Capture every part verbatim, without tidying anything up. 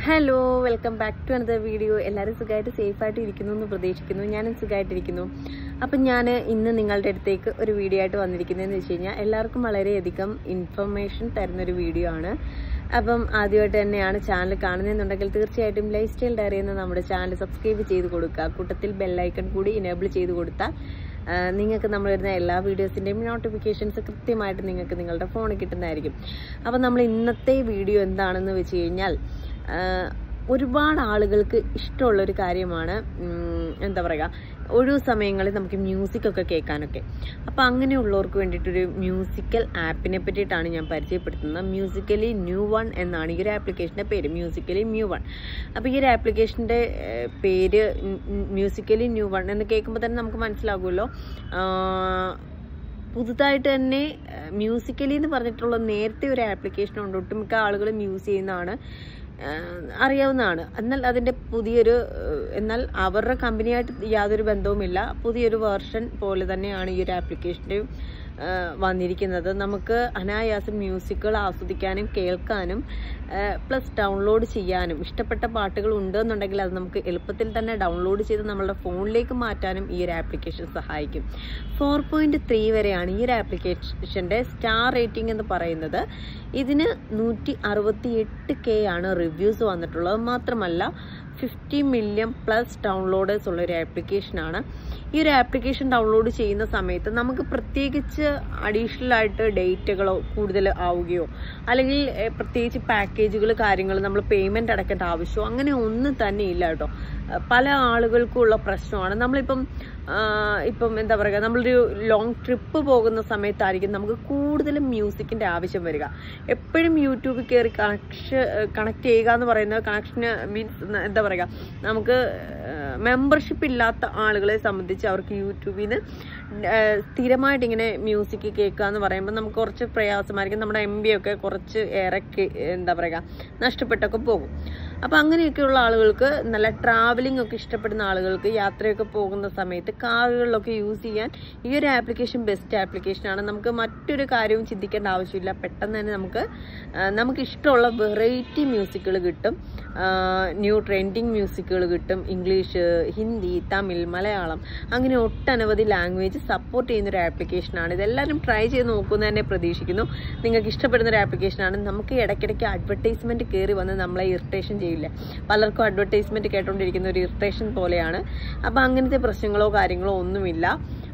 Hello, welcome back to another video. എല്ലാവരും സുഖമായിട്ട് സേഫായിട്ട് ഇരിക്കുന്നു എന്ന് പ്രതീക്ഷിക്കുന്നു. ഞാനും സുഖമായിട്ടിരിക്കുന്നു. അപ്പം ഞാൻ ഇന്ന് നിങ്ങളുടെ അടുത്തേക്ക് ഒരു വീഡിയോ ആയിട്ട് വന്നിരിക്കുന്നതെന്ന് വെച്ച് കഴിഞ്ഞാൽ എല്ലാവർക്കും വളരെയധികം ഇൻഫർമേഷൻ തരുന്നൊരു വീഡിയോ ആണ്. അപ്പം ആദ്യമായിട്ട് തന്നെയാണ് ചാനൽ കാണുന്നതെന്നുണ്ടെങ്കിൽ തീർച്ചയായിട്ടും ലൈഫ് സ്റ്റൈൽ ഡയറി എന്ന നമ്മുടെ ചാനൽ സബ്സ്ക്രൈബ് ചെയ്ത് കൊടുക്കുക. കൂട്ടത്തിൽ ബെല്ലൈക്കൺ കൂടി ഇനേബിൾ ചെയ്ത് കൊടുത്താൽ നിങ്ങൾക്ക് നമ്മൾ വരുന്ന എല്ലാ വീഡിയോസിൻ്റെയും നോട്ടിഫിക്കേഷൻസ് കൃത്യമായിട്ട് നിങ്ങൾക്ക് നിങ്ങളുടെ ഫോണിൽ കിട്ടുന്നതായിരിക്കും. അപ്പം നമ്മൾ ഇന്നത്തെ വീഡിയോ എന്താണെന്ന് വെച്ച് കഴിഞ്ഞാൽ ഒരുപാട് ആളുകൾക്ക് ഇഷ്ടമുള്ളൊരു കാര്യമാണ് എന്താ പറയുക, ഒഴിവു സമയങ്ങളിൽ നമുക്ക് മ്യൂസിക്കൊക്കെ കേൾക്കാനൊക്കെ. അപ്പം അങ്ങനെയുള്ളവർക്ക് വേണ്ടിയിട്ടൊരു മ്യൂസിക്കൽ ആപ്പിനെ പറ്റിയിട്ടാണ് ഞാൻ പരിചയപ്പെടുത്തുന്നത്. മ്യൂസിക്കലി ന്യൂ വൺ എന്നാണ് ഈ ഒരു ആപ്ലിക്കേഷൻ്റെ പേര്, മ്യൂസിക്കലി ന്യൂ വൺ. അപ്പോൾ ഈ ഒരു ആപ്ലിക്കേഷൻ്റെ പേര് മ്യൂസിക്കലി ന്യൂ വൺ എന്ന് കേൾക്കുമ്പോൾ തന്നെ നമുക്ക് മനസ്സിലാകുമല്ലോ, പുതുതായിട്ട് തന്നെ മ്യൂസിക്കലി എന്ന് പറഞ്ഞിട്ടുള്ള നേരത്തെ ഒരു ആപ്ലിക്കേഷൻ ഉണ്ട്, ഒട്ടുമിക്ക ആളുകളും യൂസ് ചെയ്യുന്നതാണ്, അറിയാവുന്നതാണ്. എന്നാൽ അതിൻ്റെ പുതിയൊരു, എന്നാൽ അവരുടെ കമ്പനിയായിട്ട് യാതൊരു ബന്ധവുമില്ല, പുതിയൊരു വേർഷൻ പോലെ തന്നെയാണ് ഈ ഒരു ആപ്ലിക്കേഷൻ്റെ വന്നിരിക്കുന്നത്. നമുക്ക് അനായാസം മ്യൂസിക്കുകൾ ആസ്വദിക്കാനും കേൾക്കാനും പ്ലസ് ഡൗൺലോഡ് ചെയ്യാനും, ഇഷ്ടപ്പെട്ട പാട്ടുകൾ ഉണ്ടെന്നുണ്ടെങ്കിൽ അത് നമുക്ക് എളുപ്പത്തിൽ തന്നെ ഡൗൺലോഡ് ചെയ്ത് നമ്മളുടെ ഫോണിലേക്ക് മാറ്റാനും ഈ ഒരു ആപ്ലിക്കേഷൻ സഹായിക്കും. ഫോർ പോയിന്റ് ത്രീ വരെയാണ് ഈ ഒരു ആപ്ലിക്കേഷൻ്റെ സ്റ്റാർ റേറ്റിംഗ് എന്ന് പറയുന്നത്. ഇതിന് നൂറ്റി അറുപത്തി എട്ട് കെ ആണ് റിവ്യൂസ് വന്നിട്ടുള്ളത്. മാത്രമല്ല ഫിഫ്റ്റി മില്യൺ പ്ലസ് ഡൗൺലോഡേഴ്സ് ഉള്ള ഒരു ആപ്ലിക്കേഷനാണ്. ഈ ഒരു ആപ്ലിക്കേഷൻ ഡൗൺലോഡ് ചെയ്യുന്ന സമയത്ത് നമുക്ക് പ്രത്യേകിച്ച് അഡീഷണൽ ആയിട്ട് ഡേറ്റകളോ കൂടുതൽ ആവുകയോ അല്ലെങ്കിൽ പ്രത്യേകിച്ച് പാക്കേജുകൾ കാര്യങ്ങൾ നമ്മൾ പേയ്മെന്റ് അടക്കേണ്ട ആവശ്യമോ അങ്ങനെ ഒന്നും തന്നെ ഇല്ല കേട്ടോ. പല ആളുകൾക്കുള്ള പ്രശ്നമാണ്. നമ്മളിപ്പം ഇപ്പം എന്താ പറയുക, നമ്മളൊരു ലോങ് ട്രിപ്പ് പോകുന്ന സമയത്തായിരിക്കും നമുക്ക് കൂടുതലും മ്യൂസിക്കിന്റെ ആവശ്യം വരിക. എപ്പോഴും യൂട്യൂബിൽ കയറി കണക്ഷൻ കണക്ട് ചെയ്യുക എന്ന് പറയുന്നത്, കണക്ഷന് മീൻസ് എന്താ പറയുക, നമുക്ക് മെമ്പർഷിപ്പ് ഇല്ലാത്ത ആളുകളെ സംബന്ധിച്ച് അവർക്ക് യൂട്യൂബിൽ നിന്ന് സ്ഥിരമായിട്ട് ഇങ്ങനെ മ്യൂസിക് കേൾക്കുക എന്ന് പറയുമ്പോൾ നമുക്ക് കുറച്ച് പ്രയാസമായിരിക്കും. നമ്മുടെ എം ബി ഒക്കെ കുറച്ച് ഏറെ എന്താ പറയുക നഷ്ടപ്പെട്ടൊക്കെ പോകും. അപ്പം അങ്ങനെയൊക്കെയുള്ള ആളുകൾക്ക്, നല്ല ട്രാവലിംഗ് ഒക്കെ ഇഷ്ടപ്പെടുന്ന ആളുകൾക്ക്, യാത്രയൊക്കെ പോകുന്ന സമയത്ത് കാറുകളിലൊക്കെ യൂസ് ചെയ്യാൻ ഈ ഒരു ആപ്ലിക്കേഷൻ ബെസ്റ്റ് ആപ്ലിക്കേഷനാണ്. നമുക്ക് മറ്റൊരു കാര്യവും ചിന്തിക്കേണ്ട ആവശ്യമില്ല. പെട്ടെന്ന് തന്നെ നമുക്ക് നമുക്ക് ഇഷ്ടമുള്ള വെറൈറ്റി മ്യൂസിക്കുകൾ കിട്ടും, ന്യൂ ട്രെൻഡിങ് മ്യൂസിക്കുകൾ കിട്ടും. ഇംഗ്ലീഷ്, ഹിന്ദി, തമിഴ്, മലയാളം അങ്ങനെ ഒട്ടനവധി ലാംഗ്വേജ് സപ്പോർട്ട് ചെയ്യുന്നൊരു ആപ്ലിക്കേഷനാണ്. ഇതെല്ലാവരും ട്രൈ ചെയ്ത് നോക്കുമെന്ന് തന്നെ പ്രതീക്ഷിക്കുന്നു. നിങ്ങൾക്ക് ഇഷ്ടപ്പെടുന്നൊരു ആപ്ലിക്കേഷനാണ്. നമുക്ക് ഇടയ്ക്കിടയ്ക്ക് അഡ്വർടൈസ്മെന്റ് കയറി വന്ന് നമ്മളെ ഇറിറ്റേഷൻ ചെയ്യില്ല. പലർക്കും അഡ്വർടൈസ്മെന്റ് കേട്ടോണ്ടിരിക്കുന്ന ഒരു ഇറിറ്റേഷൻ പോലെയാണ്. അപ്പം അങ്ങനത്തെ പ്രശ്നങ്ങളോ കാര്യങ്ങളോ ഒന്നുമില്ല.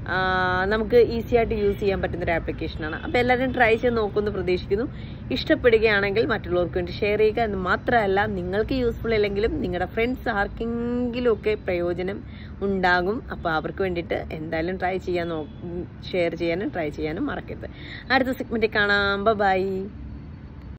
നമുക്ക് ഈസി ആയിട്ട് യൂസ് ചെയ്യാൻ പറ്റുന്ന ഒരു ആപ്ലിക്കേഷനാണ്. അപ്പോൾ എല്ലാവരും ട്രൈ ചെയ്ത് നോക്കുമെന്ന് പ്രതീക്ഷിക്കുന്നു. ഇഷ്ടപ്പെടുകയാണെങ്കിൽ മറ്റുള്ളവർക്ക് വേണ്ടി ഷെയർ ചെയ്യുക എന്ന് മാത്രമല്ല, നിങ്ങൾക്ക് യൂസ്ഫുൾ അല്ലെങ്കിലും നിങ്ങളുടെ ഫ്രണ്ട്സ് ആർക്കെങ്കിലും ഒക്കെ പ്രയോജനം ഉണ്ടാകും. അപ്പോൾ അവർക്ക് വേണ്ടിയിട്ട് എന്തായാലും ട്രൈ ചെയ്യാൻ നോ ഷെയർ ചെയ്യാനും ട്രൈ ചെയ്യാനും മറക്കരുത്. അടുത്ത സെഗ്മെന്റിൽ കാണാം. ബൈ.